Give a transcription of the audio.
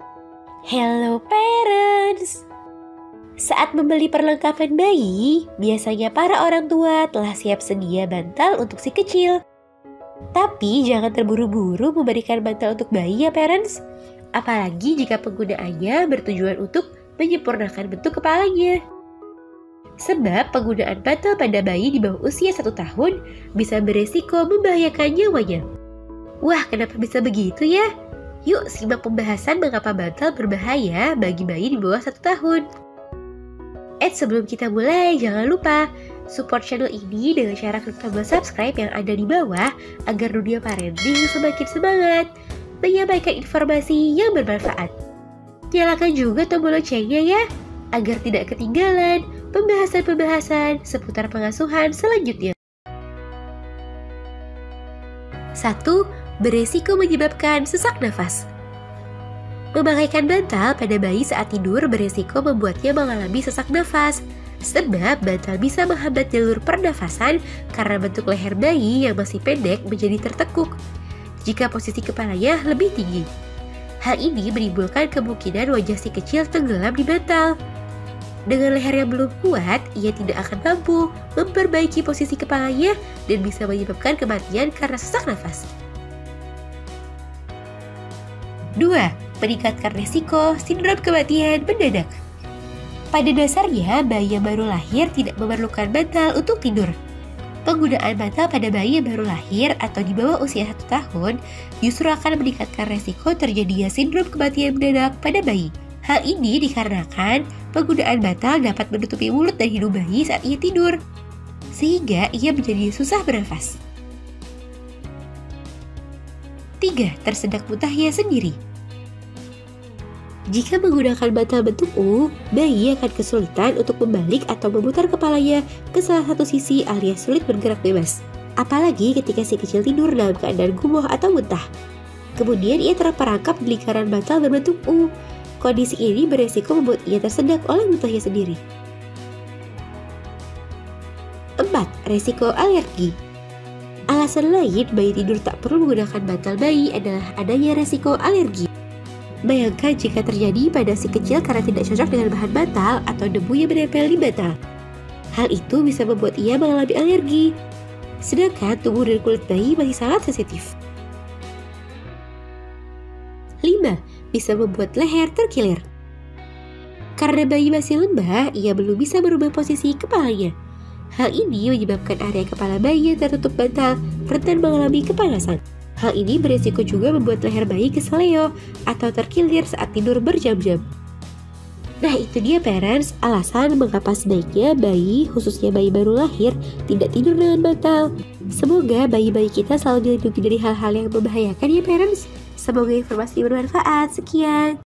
Hello parents! Saat membeli perlengkapan bayi, biasanya para orang tua telah siap sedia bantal untuk si kecil. Tapi jangan terburu-buru memberikan bantal untuk bayi ya parents. Apalagi jika penggunaannya bertujuan untuk menyempurnakan bentuk kepalanya. Sebab penggunaan bantal pada bayi di bawah usia 1 tahun bisa beresiko membahayakan nyawanya. Wah, kenapa bisa begitu ya? Yuk simak pembahasan mengapa bantal berbahaya bagi bayi di bawah 1 tahun. Sebelum kita mulai, jangan lupa support channel ini dengan cara klik tombol subscribe yang ada di bawah agar dunia parenting semakin semangat menyampaikan informasi yang bermanfaat. Nyalakan juga tombol loncengnya ya, agar tidak ketinggalan pembahasan-pembahasan seputar pengasuhan selanjutnya. 1. Beresiko menyebabkan sesak nafas. Memakaikan bantal pada bayi saat tidur beresiko membuatnya mengalami sesak nafas, sebab bantal bisa menghambat jalur pernafasan karena bentuk leher bayi yang masih pendek menjadi tertekuk jika posisi kepalanya lebih tinggi. Hal ini menimbulkan kemungkinan wajah si kecil tenggelam di bantal. Dengan leher yang belum kuat, ia tidak akan mampu memperbaiki posisi kepalanya dan bisa menyebabkan kematian karena sesak nafas. 2. Meningkatkan risiko sindrom kematian mendadak. Pada dasarnya, bayi yang baru lahir tidak memerlukan bantal untuk tidur. Penggunaan bantal pada bayi yang baru lahir atau di bawah usia 1 tahun justru akan meningkatkan risiko terjadinya sindrom kematian mendadak pada bayi. Hal ini dikarenakan penggunaan bantal dapat menutupi mulut dan hidung bayi saat ia tidur, sehingga ia menjadi susah bernafas. 3. Tersedak muntahnya sendiri. Jika menggunakan bantal bentuk U, bayi akan kesulitan untuk membalik atau memutar kepalanya ke salah satu sisi alias sulit bergerak bebas. Apalagi ketika si kecil tidur dalam keadaan gumoh atau muntah. Kemudian ia terperangkap di lingkaran bantal berbentuk U. Kondisi ini beresiko membuat ia tersedak oleh muntahnya sendiri. 4. Resiko alergi. Alasan lain bayi tidur tak perlu menggunakan bantal bayi adalah adanya resiko alergi. Bayangkan jika terjadi pada si kecil karena tidak cocok dengan bahan bantal atau debu yang menempel di bantal. Hal itu bisa membuat ia mengalami alergi. Sedangkan tubuh dan kulit bayi masih sangat sensitif. 5. Bisa membuat leher terkilir. Karena bayi masih lembah, ia belum bisa merubah posisi kepalanya. Hal ini menyebabkan area kepala bayi yang tertutup bantal rentan mengalami kepanasan. Hal ini beresiko juga membuat leher bayi keseleo atau terkilir saat tidur berjam-jam. Nah, itu dia parents, alasan mengapa sebaiknya bayi, khususnya bayi baru lahir, tidak tidur dengan bantal. Semoga bayi-bayi kita selalu dilindungi dari hal-hal yang membahayakan ya parents. Semoga informasi bermanfaat. Sekian.